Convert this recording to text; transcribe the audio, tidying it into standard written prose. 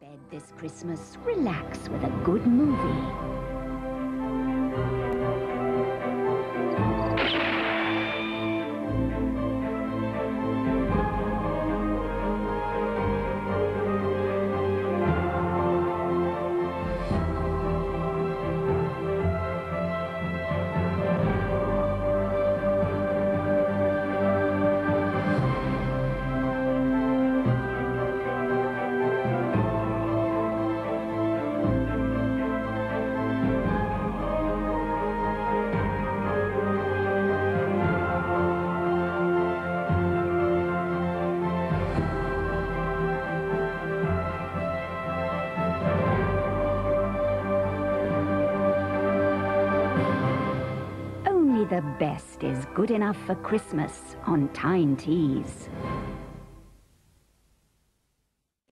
bed this Christmas, relax with a good movie. The best is good enough for Christmas on Tyne Tees.